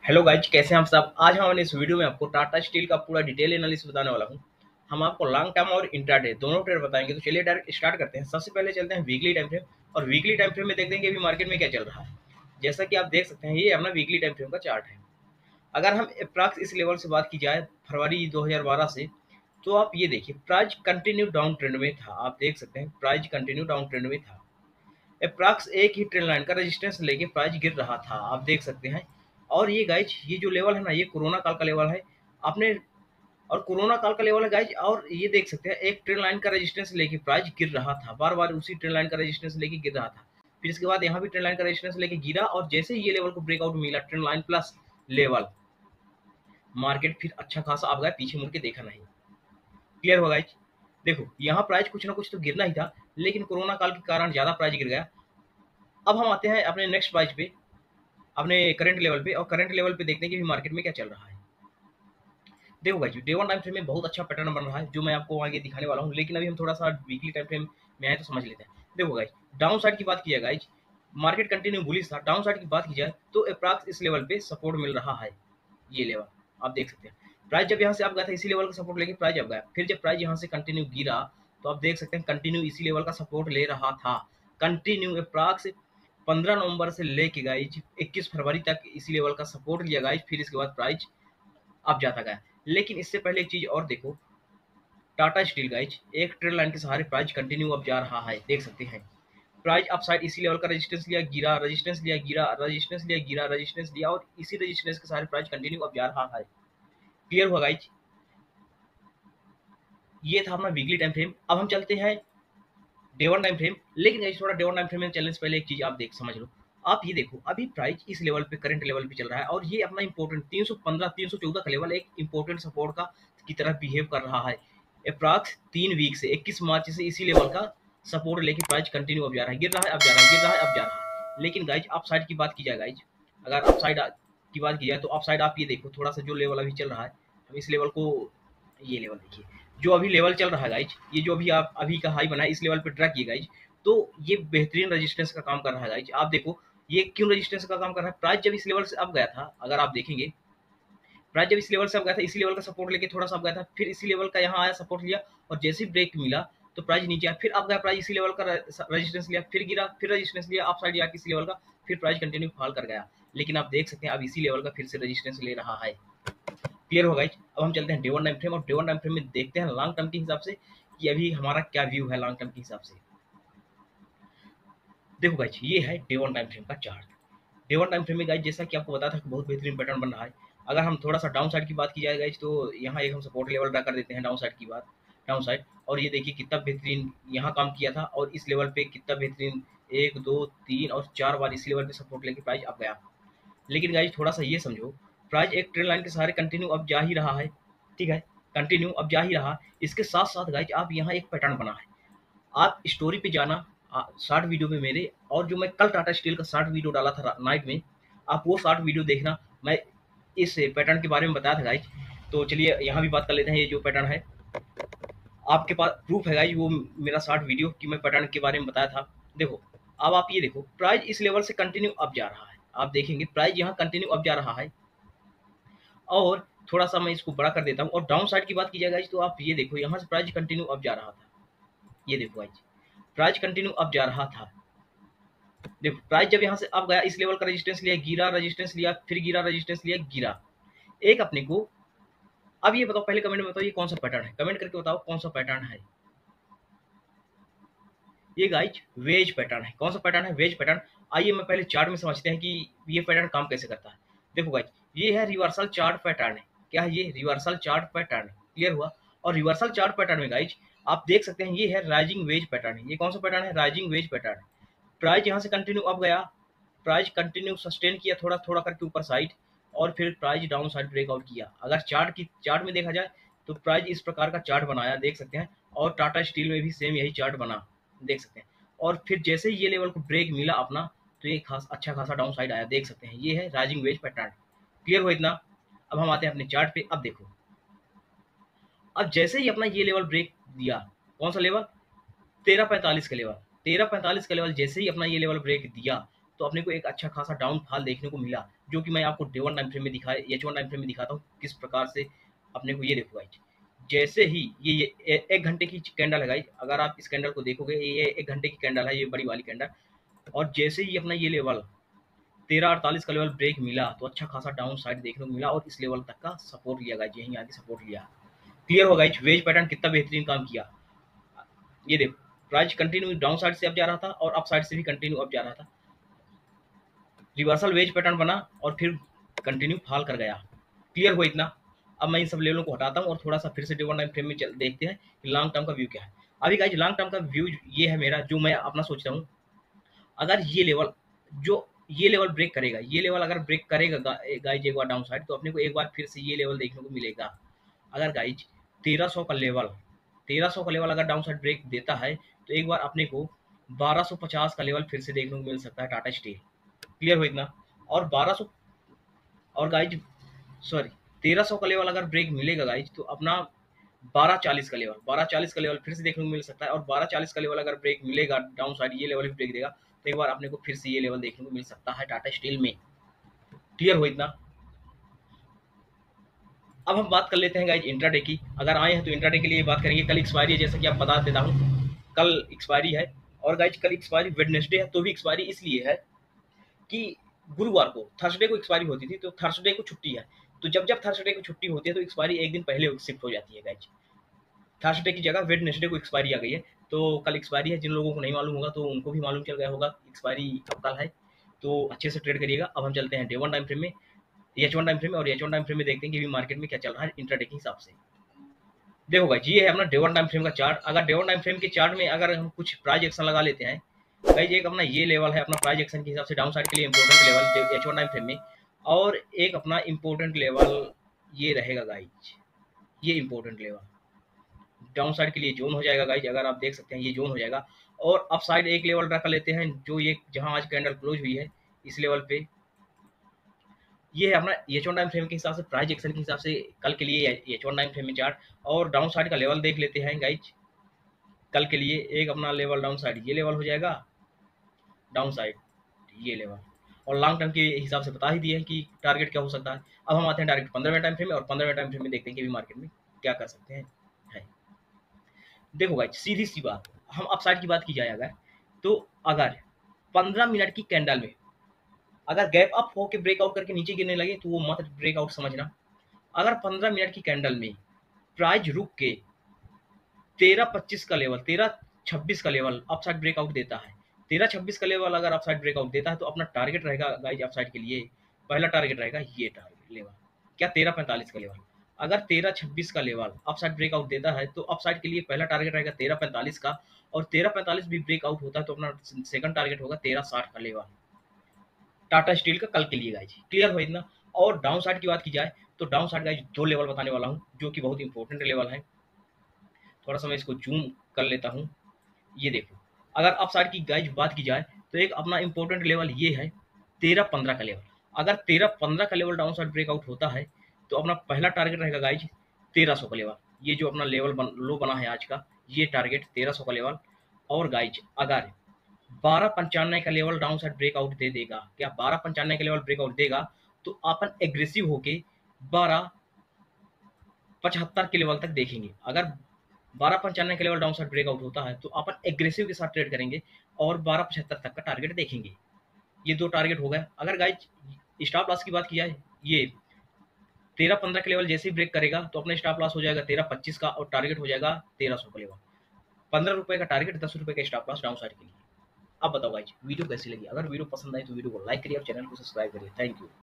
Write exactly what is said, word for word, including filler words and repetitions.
Hello guys, कैसे हैं आप सब। आज हम इस वीडियो में आपको टाटा स्टील का पूरा डिटेल एनालिसिस बताने वाला हूं। हम आपको लॉन्ग टर्म और इंट्राडे दोनों ट्रेड बताएंगे। तो चलिए डायरेक्ट स्टार्ट करते हैं। सबसे पहले चलते हैं वीकली टाइम फ्रेम, और वीकली टाइम फ्रेम में देखते हैं कि अभी मार्केट में क्या चल रहा है। जैसा कि आप देख सकते हैं, ये अपना वीकली टाइम फ्रेम का चार्ट है। अगर हम अप्रॉक्स इस लेवल से बात की जाए फरवरी दो हज़ार बारह से, तो आप ये देखिए प्राइस कंटिन्यू डाउन ट्रेंड में था। आप देख सकते हैं प्राइस कंटिन्यू डाउन ट्रेंड में था। अप्रॉक्स एक ही ट्रेंड लाइन का रेजिस्टेंस लेके प्राइस गिर रहा था, आप देख सकते हैं। और ये गाइज, ये जो लेवल है ना, ये कोरोना काल का लेवल है। आपने और कोरोना काल का लेवल है गाइज। और ये देख सकते हैं एक ट्रेंड लाइन का रेजिस्टेंस लेके प्राइस गिर रहा था, बार बार उसी ट्रेंड लाइन का रेजिस्टेंस लेके गिर रहा था। फिर इसके बाद यहाँ भी ट्रेंड लाइन का रेजिस्टेंस लेके गिरा, और जैसे ही ये लेवल को ब्रेकआउट मिला, trend line plus level, market फिर अच्छा खासा आप गए, पीछे मुड़ के देखा नहीं। क्लियर होगा गाइज। देखो यहाँ प्राइस कुछ ना कुछ तो गिरना ही था, लेकिन कोरोना काल के कारण ज्यादा प्राइस गिर गया। अब हम आते हैं अपने नेक्स्ट प्राइस पे, अपने करंट लेवल पे, और करंट लेवल पे देखते हैं कि अभी मार्केट में क्या चल रहा है। देखो भाई, डे वन टाइम फ्रेम में बहुत अच्छा पैटर्न बन रहा है, जो मैं आपको आगे दिखाने वाला हूँ। लेकिन अभी हम थोड़ा सा वीकली टाइम फ्रेम में आए तो समझ लेते हैं। देखो गाइज, डाउन साइड की बात की जाए गाइज, मार्केट कंटिन्यू बुलिश था। डाउन साइड की बात की जाए तो अप्रॉक्स इस लेवल पे सपोर्ट मिल रहा है। ये लेवल आप देख सकते हैं। प्राइस जब यहाँ से आप गया था, इसी लेवल का सपोर्ट लेके प्राइस अब गया। फिर जब प्राइस यहाँ से कंटिन्यू गिरा, तो आप देख सकते हैं कंटिन्यू इसी लेवल का सपोर्ट ले रहा था। कंटिन्यू अप्रॉक्स पंद्रह नवंबर से लेके गाइज इक्कीस फरवरी तक इसी लेवल का सपोर्ट लिया गाइज। फिर इसके बाद प्राइस अब जाता गया। लेकिन इससे पहले एक चीज और देखो, टाटा स्टील गाइज एक ट्रेंड लाइन के सहारे प्राइस कंटिन्यू अब जा रहा है, देख सकते हैं। प्राइस अपसाइड इसी लेवल का रेजिस्टेंस लिया, गिरा, रेजिस्टेंस लिया, गिरा, रेजिस्टेंस लिया, गिरा, रेजिस्टेंस लिया, और इसी रेजिस्टेंस के सहारे प्राइस कंटिन्यू अब जा रहा है। क्लियर हुआ गाइज। ये था अपना वीकली टाइम फ्रेम। अब हम चलते हैं डे वन टाइम फ्रेम। लेकिन गाइस थोड़ा डे वन टाइम फ्रेम में चलने से पहले एक चीज आप देख समझ लो। आप ये देखो, अभी प्राइस इस लेवल पे, करंट लेवल पे चल रहा है, और ये अपना इंपॉर्टेंट तीन सौ पंद्रह तीन सौ चौदह का लेवल एक इंपॉर्टेंट सपोर्ट का की तरह बिहेव कर रहा है। अप्रॉक्स तीन वीक से इक्कीस मार्च से इसी लेवल का सपोर्ट लेके प्राइस कंटिन्यू अब जा रहा है, गिर रहा है, अब जा रहा है, गिर रहा है, अब जा रहा है। लेकिन गाइज अप साइड की बात की जाए गाइज, अगर अप साइड की बात की जाए तो अप साइड आप ये देखो, थोड़ा सा जो लेवल अभी चल रहा है, हम इस लेवल को, ये लेवल देखिए, जो अभी लेवल चल रहा है गाइज, ये जो अभी आप अभी का हाई बना है, इस लेवल पे ट्रैक किए गाइज, तो ये बेहतरीन रेजिस्टेंस का काम कर रहा है गाइज। आप देखो ये क्यों रेजिस्टेंस का काम कर रहा है। प्राइस जब इस लेवल से अब गया था, अगर आप देखेंगे, प्राइस जब इस लेवल से अब गया था, इसी लेवल का सपोर्ट लेके थोड़ा सा अब गया था, फिर इसी लेवल का यहाँ आया, सपोर्ट लिया, और जैसे ही ब्रेक मिला तो प्राइस नीचे आया, फिर अब गया, प्राइस इसी लेवल का रेजिस्टेंस लिया, फिर गिरा, फिर रेजिस्टेंस लिया, अप साइड इसी लेवल का, फिर प्राइस कंटिन्यू फॉल कर गया। लेकिन आप देख सकते हैं अब इसी लेवल का फिर से रेजिस्टेंस ले रहा है। क्लियर होगा। अब हम चलते हैं डे वन टाइम फ्रेम, और डे वन टाइम फ्रेम में देखते हैं लॉन्ग टर्म के हिसाब से कि अभी हमारा क्या व्यू है लॉन्ग टर्म के हिसाब से। देखो गाइज, ये है डे वन टाइम फ्रेम का chart. Day one time frame में गाइज, जैसा कि आपको बताया था, बहुत बेहतरीन पैटर्न बन रहा है। अगर हम थोड़ा सा डाउन साइड की बात की जाए गाइज, तो यहाँ एक हम सपोर्ट लेवल ड्रा कर देते हैं डाउन साइड की बात, डाउन साइड। और ये देखिए कितना बेहतरीन यहाँ काम किया था, और इस लेवल पे कितना बेहतरीन, एक दो तीन और चार बार इस लेवल पे सपोर्ट लेके प्राइस अब गया। लेकिन गाइज थोड़ा सा ये समझो, प्राइस एक ट्रेंड लाइन के सहारे कंटिन्यू अब जा ही रहा है। ठीक है, कंटिन्यू अब जा ही रहा। इसके साथ साथ गाइज आप यहाँ एक पैटर्न बना है, आप स्टोरी पे जाना, शॉर्ट वीडियो में मेरे, और जो मैं कल टाटा स्टील का शॉर्ट वीडियो डाला था नाइट में, आप वो शॉर्ट वीडियो देखना। मैं इस पैटर्न के बारे में बताया था गाइज। तो चलिए यहाँ भी बात कर लेते हैं। ये जो पैटर्न है, आपके पास प्रूफ है गाइज, वो मेरा शॉर्ट वीडियो कि मैं पैटर्न के बारे में बताया था। देखो अब आप ये देखो, प्राइस इस लेवल से कंटिन्यू अब जा रहा है। आप देखेंगे प्राइस यहाँ कंटिन्यू अब जा रहा है, और थोड़ा सा मैं इसको बड़ा कर देता हूँ। और डाउन साइड की बात की जाए गाइज, तो आप ये देखो यहाँ से प्राइस कंटिन्यू अब जा रहा था। ये देखो गाइज, प्राइस कंटिन्यू अब जा रहा था। देखो प्राइस जब यहाँ से अब गया, इस लेवल का रेजिस्टेंस लिया, गिरा, रेजिस्टेंस लिया, फिर गिरा, रेजिस्टेंस लिया, गिरा। एक अपने को, अब ये बताओ, पहले कमेंट में बताओ ये कौन सा पैटर्न है, कमेंट करके बताओ कौन सा पैटर्न है। ये गाइज वेज पैटर्न है। कौन सा पैटर्न है? Wedge pattern. आइए मैं पहले चार्ट में समझते हैं कि ये पैटर्न काम कैसे करता है। देखो गाइज, ये है रिवर्सल चार्ट पैटर्न है। क्या है ये? Reversal chart pattern. क्लियर हुआ। और रिवर्सल चार्ट पैटर्न में गाइज आप देख सकते हैं, ये है राइजिंग वेज पैटर्न है। ये कौन सा पैटर्न है? Rising veg pattern. प्राइस यहाँ से कंटिन्यू अब गया, प्राइस कंटिन्यू सस्टेन किया थोड़ा थोड़ा करके ऊपर साइड, और फिर प्राइस डाउन साइड ब्रेकआउट किया। अगर चार्ट की चार्ट में देखा जाए तो प्राइस इस प्रकार का चार्ट बनाया, देख सकते हैं। और टाटा स्टील में भी सेम यही चार्ट बना, देख सकते हैं। और फिर जैसे ही ये लेवल को ब्रेक मिला अपना, तो ये खास अच्छा खासा डाउन साइड आया, देख सकते हैं। ये है राइजिंग वेज पैटर्न। क्लियर हो इतना। अब हम आते हैं अपने चार्ट पे। अब देखो, अब जैसे ही अपना ये लेवल ब्रेक दिया, कौन सा लेवल? तेरह पैंतालीस का लेवल। तेरह पैंतालीस का लेवल जैसे ही अपना ये लेवल ब्रेक दिया, तो अपने को एक अच्छा खासा डाउनफॉल देखने को मिला, जो कि मैं आपको डे वन टाइम फ्रेम में दिखाया एच वन टाइम फ्रेम में दिखाता हूँ किस प्रकार से अपने को। ये देखो गाइज, जैसे ही ये, ये एक घंटे की कैंडल है गाइज, अगर आप इस कैंडल को देखोगे, ये एक घंटे की कैंडल है, ये बड़ी वाली कैंडल, और जैसे ही अपना ये लेवल तेरह अड़तालीस का लेवल ब्रेक मिला तो अच्छा खासा डाउन साइड देखने को मिला और इस लेवल तक का सपोर्ट लिया गाइज, यहीं आगे सपोर्ट लिया। क्लियर होगा गाइज वेज पैटर्न कितना बेहतरीन काम किया। ये देखो प्राइस कंटिन्यू डाउन साइड से अप जा रहा था और अप साइड से भी कंटिन्यू अप जा रहा था, रिवर्सल वेज पैटर्न बना और फिर कंटिन्यू फॉल कर गया। क्लियर हुआ इतना। अब मैं इन सब लेवलों को हटाता हूँ और थोड़ा सा फिर से डे वन टाइम फ्रेम में चल देखते हैं कि लॉन्ग टर्म का व्यू क्या है। अभी गाइज लॉन्ग टर्म का व्यू ये है मेरा, जो मैं अपना सोचता हूँ, अगर ये लेवल जो ये लेवल ब्रेक करेगा, ये लेवल अगर ब्रेक करेगा गाइज एक बार डाउन साइड, तो अपने को एक बार फिर से ये लेवल देखने को मिलेगा। अगर गाइज तेरह सौ का लेवल तेरह सौ का लेवल अगर डाउन साइड ब्रेक देता है तो एक बार अपने को बारह सौ पचास का लेवल फिर से देखने को मिल सकता है टाटा स्टील। क्लियर हो इतना। और बारह सौ और गाइज सॉरी तेरह सौ का लेवल अगर ब्रेक मिलेगा गाइज तो अपना बारह चालीस का लेवल बारह चालीस का लेवल फिर से देखने को मिल सकता है। और बारह चालीस का लेवल अगर ब्रेक मिलेगा डाउन साइड, ये लेवल भी ब्रेक देगा तो एक बार अपने को फिर से ये लेवल देखने को मिल सकता है टाटा स्टील में। क्लियर हो इतना। अब हम बात कर लेते हैं गाइज इंट्राडे की। अगर आए हैं तो इंट्राडे के लिए बात करेंगे। कल एक्सपायरी है, जैसा कि आप बता देता हूँ, कल एक्सपायरी है। और गाइज कल एक्सपायरी वेडनेसडे है, तो भी एक्सपायरी इसलिए है कि गुरुवार को थर्सडे को एक्सपायरी होती थी, तो थर्सडे को छुट्टी है। तो जब जब थर्सडे को छुट्टी होती है तो एक्सपायरी एक दिन पहले शिफ्ट हो जाती है गाइज। थर्सडे की जगह वेडनेसडे को एक्सपायरी आ गई है, तो कल एक्सपायरी है। जिन लोगों को नहीं मालूम होगा तो उनको भी मालूम चल गया होगा एक्सपायरी अब कल है, तो अच्छे से ट्रेड करिएगा। अब हम चलते हैं डे वन टाइम फ्रेम में, एच वन टाइम फ्रेम में, और एच वन टाइम फ्रेम में देखते हैं कि भी मार्केट में क्या चल रहा है इंट्राडे के हिसाब से। देखो गाइज ये है अपना डे वन टाइम फ्रेम का चार्ट। अगर डे वन टाइम फ्रेम के चार्ट में अगर हम कुछ प्राइस एक्शन लगा लेते हैं गाइज, एक अपना ये लेवल है अपना प्राइस एक्शन के हिसाब से डाउन साइड के लिए important level H one time frame में, और एक अपना इंपॉर्टेंट लेवल ये रहेगा गाइज, ये इंपॉर्टेंट लेवल डाउन साइड के लिए जोन हो जाएगा गाइज। अगर आप देख सकते हैं ये जोन हो जाएगा। और अप साइड एक लेवल रख लेते हैं, जो ये जहां आज कैंडल क्लोज हुई है इस लेवल पे, ये है अपना एच वन टाइम फ्रेम के हिसाब से प्राइस एक्शन के हिसाब से कल के लिए एच वन टाइम फ्रेम में चार्ट। और डाउन साइड का लेवल देख लेते हैं गाइज कल के लिए। एक अपना लेवल डाउन साइड ये लेवल हो जाएगा, डाउन साइड ये लेवल, और लॉन्ग टर्म के हिसाब से बता ही दिए हैं कि टारगेट क्या हो सकता है। अब हम आते हैं डायरेक्ट पंद्रहवें टाइम फ्रेम में, और पंद्रहवें टाइम फ्रेम में देखते हैं कि भी मार्केट में क्या कर सकते हैं है। देखो गाइज सीधी सी बात, हम अपसाइड की बात की जाए अगर, तो अगर पंद्रह मिनट की कैंडल में अगर गैप अप होकर ब्रेकआउट करके नीचे गिरने लगे तो वो मत ब्रेकआउट समझना। अगर पंद्रह मिनट की कैंडल में प्राइस रुक के तेरह पच्चीस का लेवल, तेरह छब्बीस का लेवल अपसाइड ब्रेकआउट देता है, तेरह छब्बीस का लेवल अगर अपसाइड ब्रेकआउट देता है तो अपना टारगेट रहेगा गाइज अपसाइड के लिए, पहला टारगेट रहेगा ये टारगेट लेवल क्या तेरह पैंतालीस का लेवल। अगर तेरह छब्बीस का लेवल अपसाइड ब्रेकआउट देता है तो अपसाइड के लिए पहला टारगेट रहेगा तेरह पैंतालीस का, और तेरह पैंतालीस भी ब्रेकआउट होता है तो अपना सेकंड टारगेट होगा तेरह साठ का लेवल टाटा स्टील का कल के लिए गाइज। क्लियर हो इतना। और डाउन साइड की बात की जाए तो डाउन साइड गाइज दो लेवल बताने वाला हूँ जो कि बहुत इंपॉर्टेंट लेवल है। थोड़ा सा मैं इसको जूम कर लेता हूँ। ये देखो अगर अप साइड की गाइज बात की जाए तो एक अपना इंपॉर्टेंट लेवल ये है तेरह पंद्रह का लेवल। अगर तेरह पंद्रह का लेवल डाउन साइड ब्रेकआउट होता है तो अपना पहला टारगेट रहेगा गाइज तेरह सौ का लेवल, ये जो अपना लेवल बन, लो बना है आज का, ये टारगेट तेरह सौ का लेवल। और गाइज अगर बारह पंचानवे का लेवल डाउन साइड ब्रेकआउट दे देगा, क्या बारह पंचानवे का लेवल ब्रेकआउट देगा तो अपन एग्रेसिव होके बारह पचहत्तर के लेवल तक देखेंगे। अगर बारह पंचानवे का लेवल डाउन साइड ब्रेकआउट होता है तो अपन एग्रेसिव के साथ ट्रेड करेंगे और बारह पचहत्तर तक का टारगेट देखेंगे। ये दो टारगेट हो गए। अगर गाइज स्टॉप लॉस की बात की जाए, ये तेरह पंद्रह के लेवल जैसे ही ब्रेक करेगा तो अपना स्टॉप लॉस हो जाएगा तेरह पच्चीस का और टारगेट हो जाएगा तेरह सौ का लेवल। पंद्रह रुपए का टारगेट, दस रुपए का स्टॉप लॉस डाउन साइड के लिए। अब बताओ गाइज वीडियो कैसी लगी। अगर वीडियो पसंद आई तो वीडियो को लाइक करिए और चैनल को सब्सक्राइब करिए। Thank you.